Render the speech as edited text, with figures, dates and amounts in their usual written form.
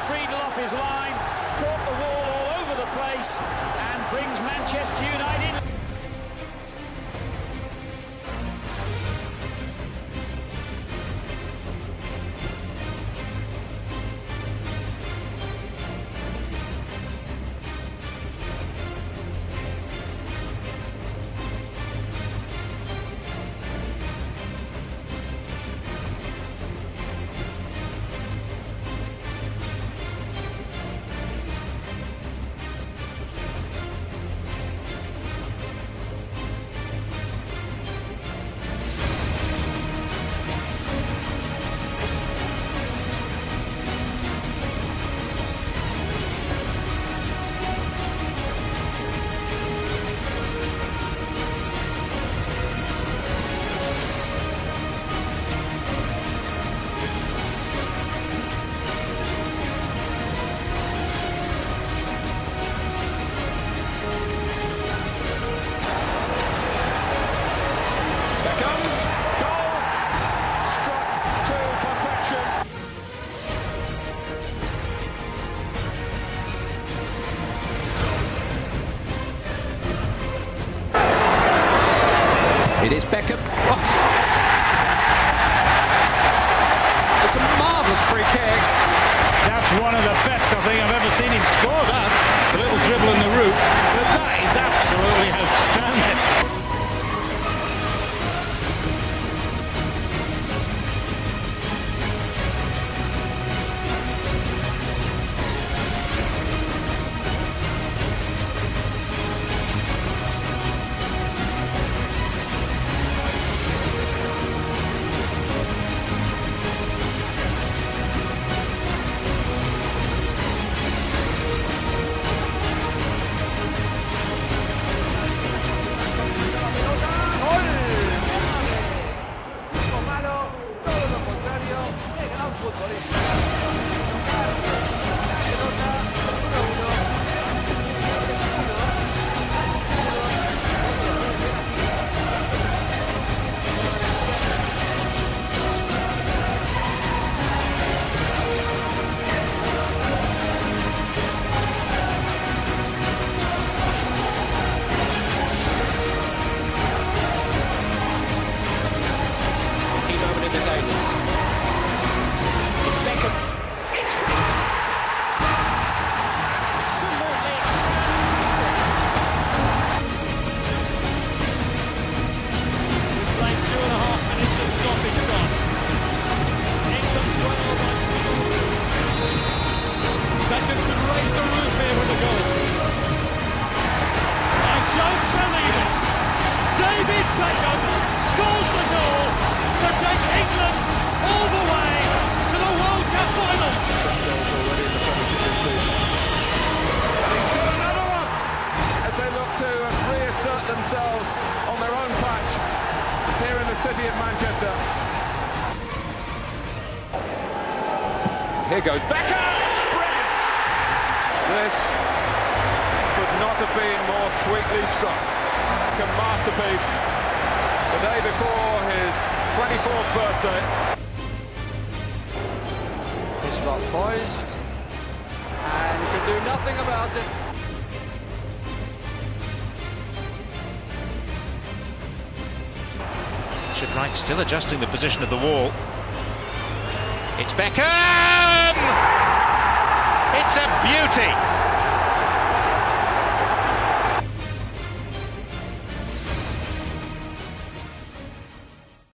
Friedel off his line, caught the wall all over the place, and brings Manchester United. It is Beckham. Oh. It's a marvellous free kick. That's one of the best I think I've ever seen him score that. A little dribble in the route, but that is absolutely outstanding. Beckham scores the goal to take England all the way to the World Cup finals. Already in the Premiership this season. And he's got another one as they look to reassert themselves on their own patch here in the city of Manchester. Here goes Beckham! Brilliant! This could not have been more sweetly struck. A masterpiece the day before his 24th birthday. This lot poised and can do nothing about it. Richard Wright still adjusting the position of the wall. It's Beckham! It's a beauty!